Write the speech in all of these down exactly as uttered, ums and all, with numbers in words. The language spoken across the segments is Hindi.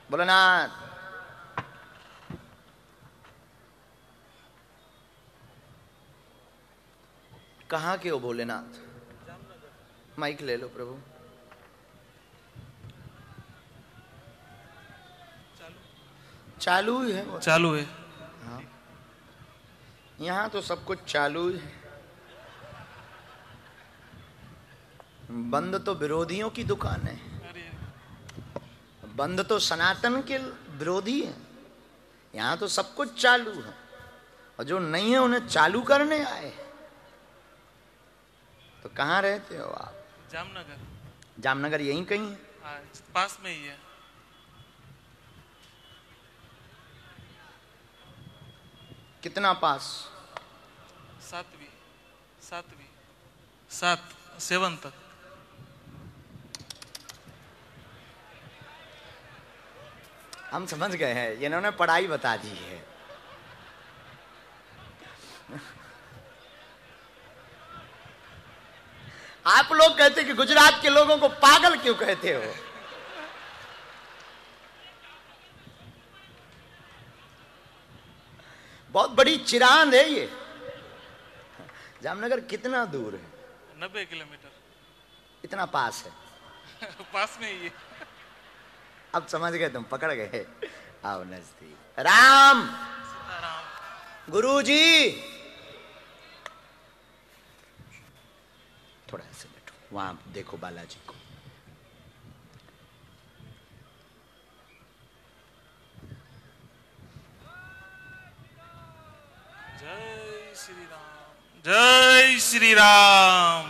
भोलेनाथ। कहाँ के हो भोलेनाथ? माइक ले लो प्रभु। चालू ही है। चालू है। हाँ, यहाँ तो सब कुछ चालू ही है। बंद तो विरोधियों की दुकान है, बंद तो सनातन के विरोधी है। यहाँ तो सब कुछ चालू है, और जो नहीं है उन्हें चालू करने आए। तो कहाँ रहते हो आप? जामनगर। जामनगर यहीं कहीं है? हाँ, पास में ही है। कितना पास? सातवीं सातवीं सात सेवन तक। हम समझ गए हैं, इन्होंने पढ़ाई बता दी है। आप लोग कहते कि गुजरात के लोगों को पागल क्यों कहते हो? बहुत बड़ी चिरांद है ये। जामनगर कितना दूर है? नब्बे किलोमीटर। इतना पास है। पास में ही है। अब समझ गए, तुम पकड़ गए। आओ नजदीक। राम गुरुजी, थोड़ा ऐसे बैठो, वहां देखो बालाजी को। जय श्री राम, जय श्री राम।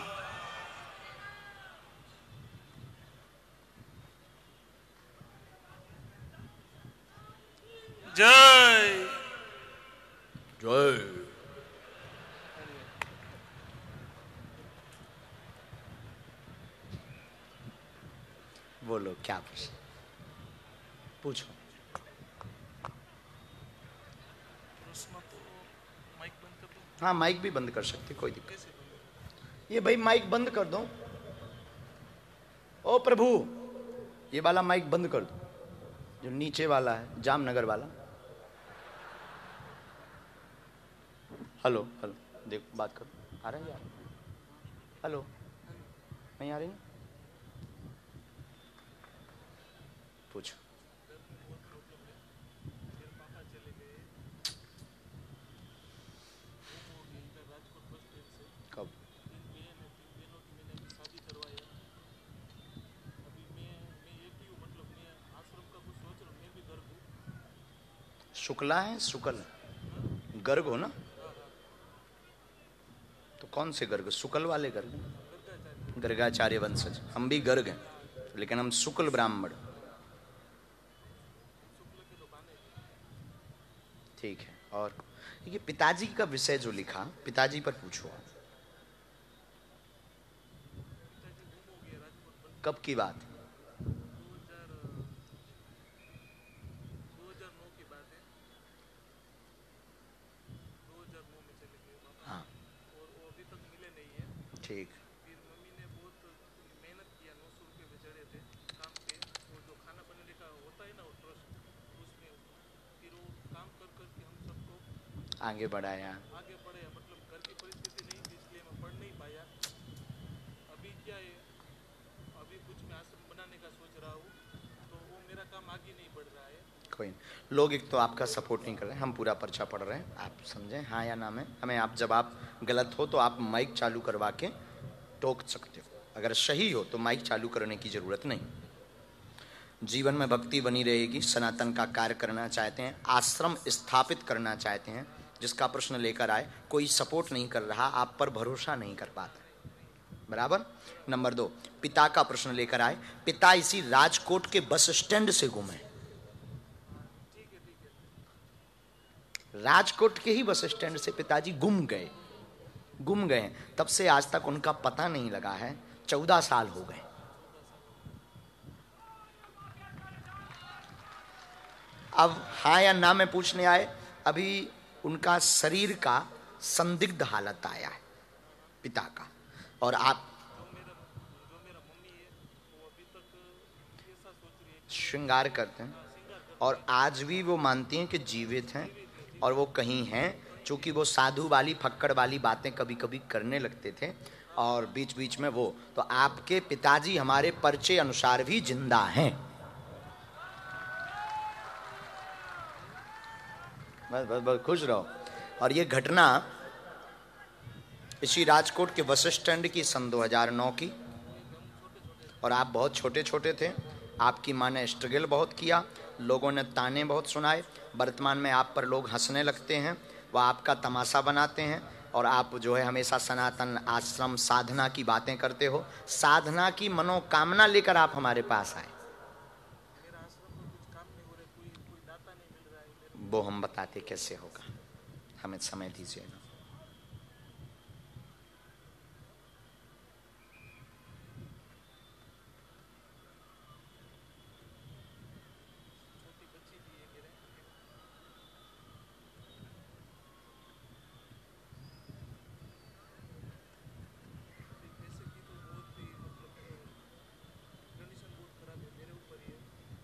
जय जय। बोलो क्या पूछ पूछो। हाँ, माइक भी बंद कर सकते, कोई दिक्कत। ये भाई माइक बंद कर दो। ओ प्रभु, ये वाला माइक बंद कर दो, जो नीचे वाला है, जामनगर वाला। हेलो हेलो, देखो बात करो। आ रहा है यार? हेलो, नहीं आ रही? पूछो। कब? शुक्ला है? शुक्ल गर्ग हो ना? तो कौन से गर्ग? शुक्ल वाले गर्ग? गर्गाचार्य वंशज। हम भी गर्ग हैं, लेकिन हम शुक्ल ब्राह्मण। ठीक है। और ये पिताजी का विषय जो लिखा, पिताजी पर पूछो। कब की बात? हाँ, ठीक। आगे बढ़ाया। आगे बढ़े, मतलब घर की परिस्थिति नहीं थी, इसलिए मैं पढ़ नहीं पाया। अभी क्या है, अभी कुछ मैं आश्रम बनाने का सोच रहा हूँ, तो वो मेरा काम आगे नहीं बढ़ रहा है। कोई नहीं, लोग एक तो आपका सपोर्ट नहीं कर रहे हैं, हम पूरा पर्चा पढ़ रहे हैं, आप समझें हाँ या ना में। हमें आप, जब आप गलत हो तो आप माइक चालू करवा के टोक सकते हो, अगर सही हो तो माइक चालू करने की ज़रूरत नहीं। जीवन में भक्ति बनी रहेगी, सनातन का कार्य करना चाहते हैं, आश्रम स्थापित करना चाहते हैं, जिसका प्रश्न लेकर आए, कोई सपोर्ट नहीं कर रहा, आप पर भरोसा नहीं कर पाता, बराबर। नंबर दो, पिता का प्रश्न लेकर आए, पिता इसी राजकोट के बस स्टैंड से गुमे, राजकोट के ही बस स्टैंड से पिताजी गुम गए, गुम गए। तब से आज तक उनका पता नहीं लगा है, चौदह साल हो गए। अब हाँ या ना में पूछने आए, अभी उनका शरीर का संदिग्ध हालत आया है पिता का, और आप श्रृंगार करते हैं। और आज भी वो मानती हैं कि जीवित हैं और वो कहीं हैं, चूँकि वो साधु वाली फक्कड़ वाली बातें कभी कभी करने लगते थे और बीच बीच में वो, तो आपके पिताजी हमारे पर्चे अनुसार भी जिंदा हैं। बस बस बस खुश रहो। और ये घटना इसी राजकोट के बस स्टैंड की सन दो हज़ार नौ की, और आप बहुत छोटे छोटे थे। आपकी माँ ने स्ट्रगल बहुत किया, लोगों ने ताने बहुत सुनाए। वर्तमान में आप पर लोग हंसने लगते हैं, वह आपका तमाशा बनाते हैं और आप जो है हमेशा सनातन आश्रम साधना की बातें करते हो। साधना की मनोकामना लेकर आप हमारे पास आए, मेरा आश्रम में कुछ काम नहीं हो रहा है, कोई कोई दाता नहीं मिल रहा है मेरे वो हम बताते कैसे होगा, हमें समय दीजिएगा। छोटी बच्ची भी है मेरे, अभी पैसे की तो बहुत ही मतलब कंडीशन बहुत खराब है, मेरे ऊपर ही है।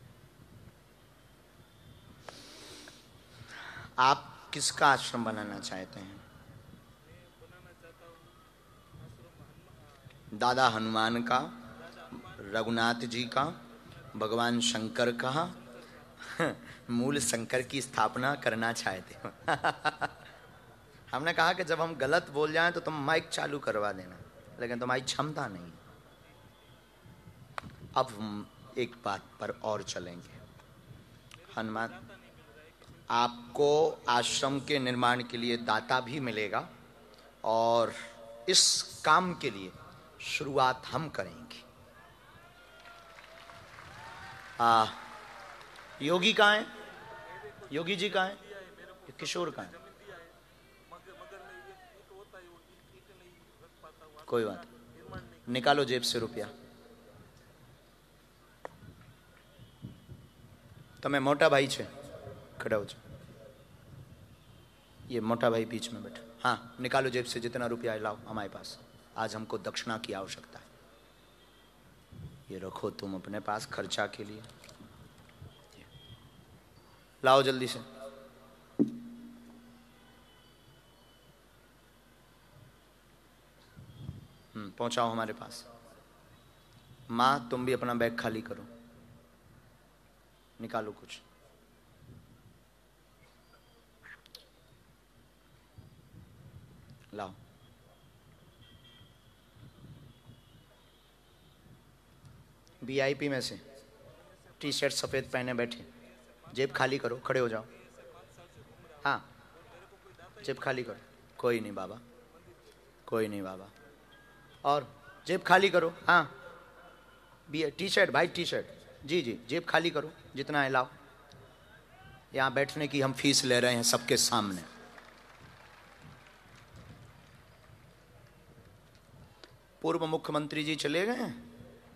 आप किसका आश्रम बनाना चाहते हैं? मैं बनाना चाहता हूँ आश्रम हनुमान, दादा हनुमान का, दादा हनुमान, रघुनाथ जी का, रघुनाथ, भगवान शंकर का, शंकर का। मूल शंकर की स्थापना करना चाहते हो। हमने कहा कि जब हम गलत बोल जाएं तो तुम माइक चालू करवा देना, लेकिन तुम्हारी क्षमता नहीं। अब हम एक बात पर और चलेंगे। हनुमान, दाता नहीं मिल रहा है किसी को। आपको आश्रम के निर्माण के लिए दाता भी मिलेगा और इस काम के लिए शुरुआत हम करेंगे। आ, योगी कहाँ है? योगी जी कहाँ है? दिया है मेरे को, किशोर कहाँ है? जमीन दिया है, मगर मगर मैं ये ईंट होता है वो ईंट ईंट नहीं रख पाता हूँ, कोई बात निर्माण नहीं। नहीं, निकालो जेब से रुपया। તમે મોટા ભાઈ છે, खड़ा हो जाओ। ये मोटा भाई बीच में बैठा। हाँ, निकालो जेब से जितना रुपया है लाओ हमारे पास, आज हमको दक्षिणा की आवश्यकता है। ये रखो तुम अपने पास खर्चा के लिए, लाओ जल्दी से। हम्म पहुंचाओ हमारे पास। माँ तुम भी अपना बैग खाली करो, निकालो कुछ। लाओ। वीआईपी में से टी शर्ट सफेद पहने बैठे, जेब खाली करो, खड़े हो जाओ। हाँ, जेब खाली करो। कोई नहीं बाबा, कोई नहीं बाबा। और जेब खाली करो। हाँ, बी टी शर्ट भाई, टी शर्ट, जी जी, जेब खाली करो जितना है लाओ। यहाँ बैठने की हम फीस ले रहे हैं सबके सामने। पूर्व मुख्यमंत्री जी चले गए हैं।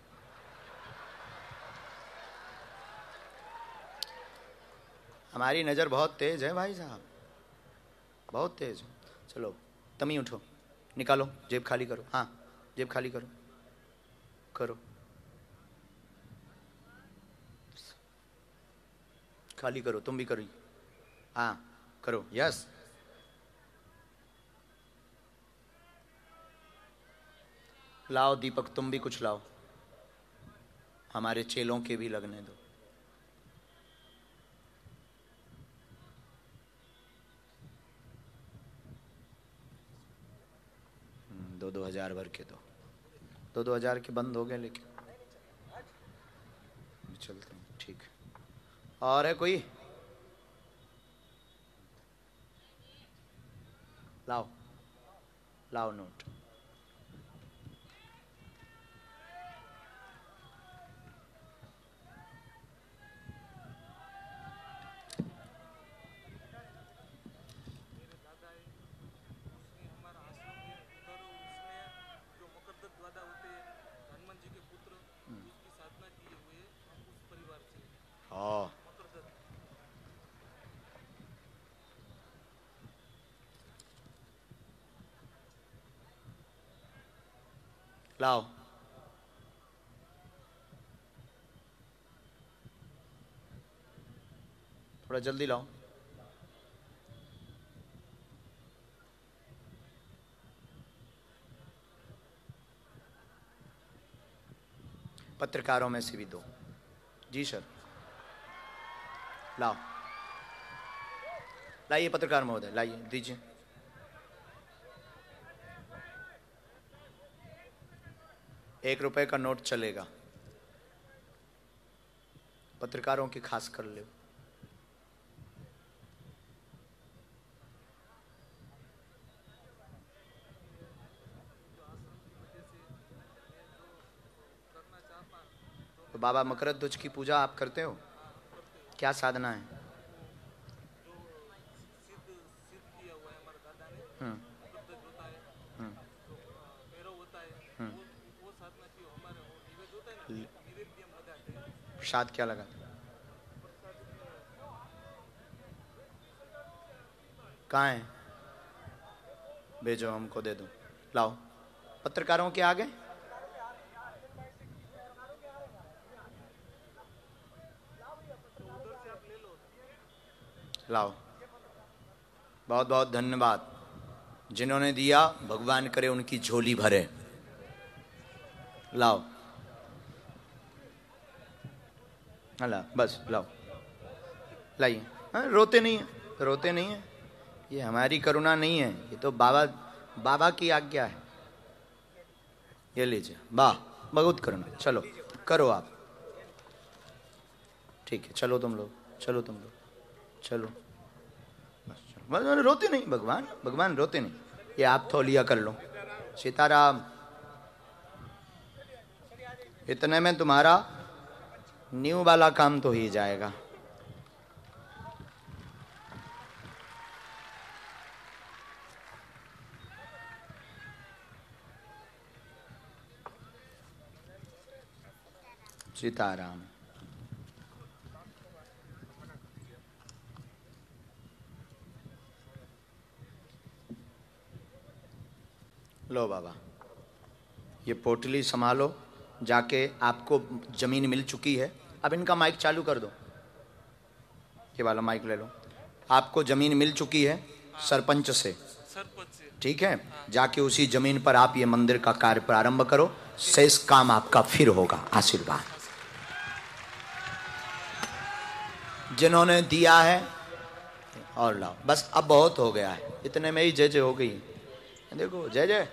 हमारी नज़र बहुत तेज है भाई साहब, बहुत तेज। चलो तमी उठो, निकालो, जेब खाली करो। हाँ, जेब खाली करो, करो खाली करो, तुम भी करो। हाँ करो, यस। लाओ दीपक, तुम भी कुछ लाओ, हमारे चेलों के भी लगने दो। दो दो हजार भर के दो, दो दो हजार के बंद हो गए, लेकिन चलते हैं, ठीक। और है कोई? लाओ, लाओ नोट। मेरे दादा है, उसने हमारा आश्रम है उधर, उसने जो मकरदत्त दादा होते हैं हनुमान जी के पुत्र, उसकी साधना किए हुए हम उस परिवार से हाँ, मकरदत्त। लाओ। थोड़ा जल्दी लाओ। पत्रकारों में से भी दो। जी सर, लाओ, लाइए पत्रकार महोदय, लाइए, दीजिए। एक रुपए का नोट चलेगा, पत्रकारों की खास कर ले। तो बाबा मकरध्वज की पूजा आप करते हो? क्या साधना है? हम्म हम्म हम्म। प्रसाद क्या लगा? कहाँ है? भेजो, हमको दे दो। लाओ, पत्रकारों के आगे। लाओ, बहुत बहुत धन्यवाद। जिन्होंने दिया भगवान करे उनकी झोली भरे। लाओ, ला, बस लाओ, लाइए। हाँ, रोते नहीं है, रोते नहीं है, ये हमारी करुणा नहीं है, ये तो बाबा बाबा की आज्ञा है। ये लीजिए, वाह, बहुत करुणा। चलो करो आप, ठीक है, चलो तुम लोग, चलो तुम लोग, चलो बस, चलो बस, रोते नहीं भगवान, भगवान रोते नहीं। ये आप थौलिया कर लो। सीताराम, इतने में तुम्हारा न्यू वाला काम तो ही जाएगा। सीताराम। लो बाबा, ये पोटली संभालो, जाके आपको जमीन मिल चुकी है। अब इनका माइक चालू कर दो, ये वाला माइक ले लो। आपको जमीन मिल चुकी है सरपंच से, सरपंच से। ठीक है? जाके उसी जमीन पर आप ये मंदिर का कार्य प्रारंभ करो, शेष काम आपका फिर होगा। आशीर्वाद। जिन्होंने दिया है और लाओ, बस अब बहुत हो गया है, इतने में ही जय जय हो गई। देखो, जय जय।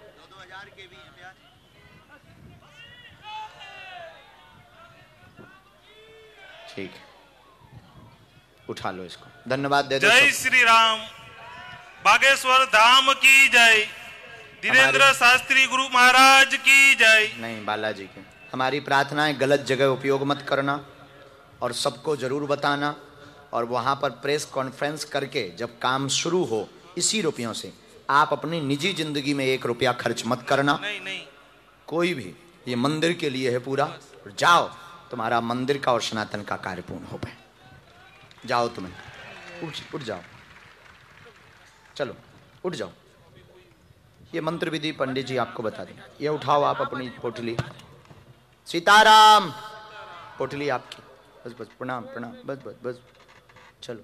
ठीक है, उठा लो इसको, धन्यवाद दे दो। जय श्री राम। बागेश्वर धाम की जय। धीरेन्द्र शास्त्री गुरु महाराज की जय। नहीं, बालाजी की। हमारी प्रार्थना है, गलत जगह उपयोग मत करना और सबको जरूर बताना, और वहां पर प्रेस कॉन्फ्रेंस करके जब काम शुरू हो, इसी रुपयों से आप अपनी निजी जिंदगी में एक रुपया खर्च मत करना। नहीं नहीं, कोई भी, ये मंदिर के लिए है पूरा। जाओ, तुम्हारा मंदिर का और सनातन का कार्य पूर्ण हो पाए। जाओ, तुम्हें उठ उठ जाओ, चलो उठ जाओ। ये मंत्र विधि पंडित जी आपको बता दें। ये उठाओ आप अपनी पोटली। सीताराम, पोटली आपकी। बस बस, प्रणाम प्रणाम, बस बस बस, चलो।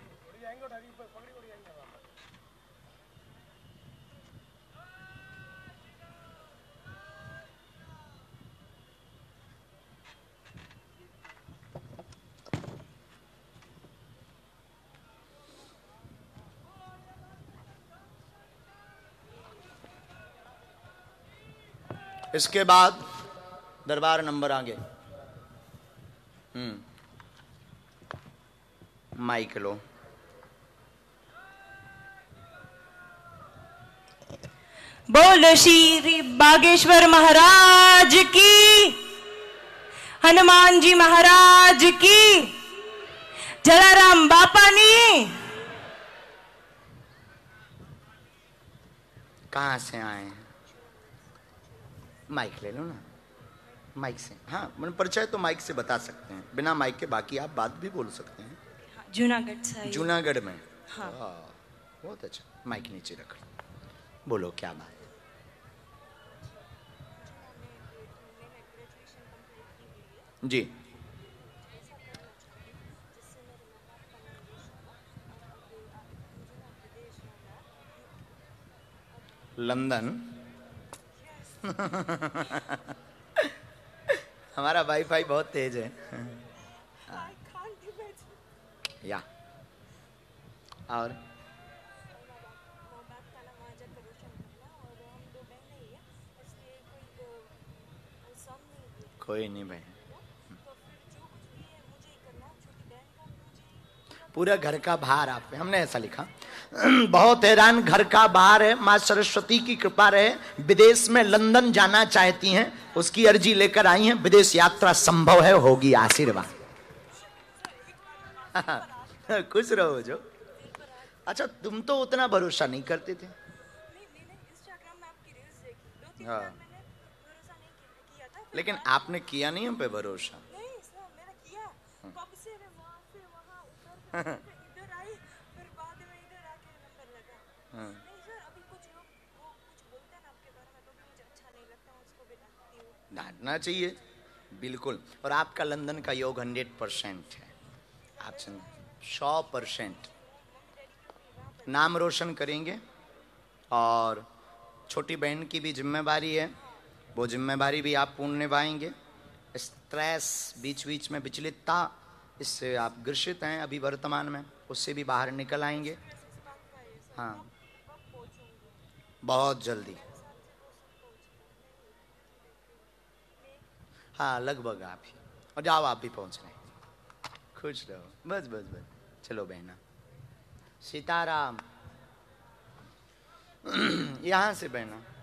इसके बाद दरबार नंबर आगे। हम्म, माइक लो। बोलो श्री बागेश्वर महाराज की, हनुमान जी महाराज की, जलाराम बापानी। कहाँ से आए हैं? माइक ले लो ना, माइक से। हाँ, मैंने परिचय तो माइक से बता सकते हैं, बिना माइक के बाकी आप बात भी बोल सकते हैं। जूनागढ़ से। जूनागढ़ में? हाँ। बहुत अच्छा, माइक नीचे रख लो, बोलो क्या बात। जी। लंदन। हमारा वाईफाई बहुत तेज है। या और कोई नहीं भाई, पूरा घर का भार आप पे, हमने ऐसा लिखा। बहुत हैरान, घर का भार है, माँ सरस्वती की कृपा रहे। विदेश में लंदन जाना चाहती हैं, उसकी अर्जी लेकर आई हैं, विदेश यात्रा संभव है, होगी, आशीर्वाद। खुश रहो जो। अच्छा, तुम तो उतना भरोसा नहीं करते थे। हाँ, लेकिन आपने किया नहीं हम पे भरोसा। डांटना चाहिए बिल्कुल। और आपका लंदन का योग हंड्रेड परसेंट है, आप सौ परसेंट नाम रोशन करेंगे। और छोटी बहन की भी जिम्मेवारी है, वो जिम्मेवारी भी आप पूर्ण निभाएंगे। स्ट्रेस, बीच बीच में विचलितता, इससे आप ग्रसित हैं अभी वर्तमान में, उससे भी बाहर निकल आएंगे। हाँ, बहुत जल्दी। हाँ, लगभग आप ही, और जाओ आप भी पहुंच रहे हैं। खुश रहो, बस बस बस। चलो बहना, सीताराम। यहाँ से बहना।